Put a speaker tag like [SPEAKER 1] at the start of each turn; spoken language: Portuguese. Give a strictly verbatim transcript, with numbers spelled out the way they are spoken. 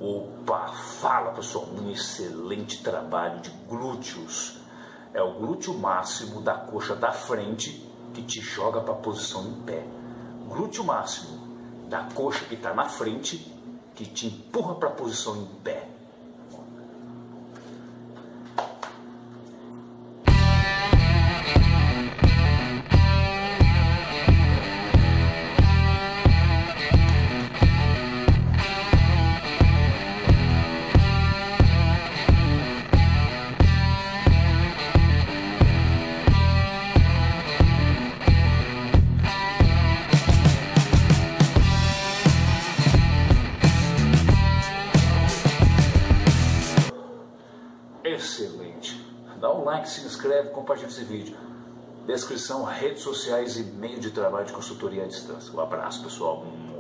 [SPEAKER 1] Opa, fala pessoal, um excelente trabalho de glúteos. É o glúteo máximo da coxa da frente que te joga para a posição em pé. Glúteo máximo da coxa que está na frente que te empurra para a posição em pé. Excelente. Dá um like, se inscreve, compartilha esse vídeo. Descrição, redes sociais e meio de trabalho de consultoria à distância. Um abraço, pessoal.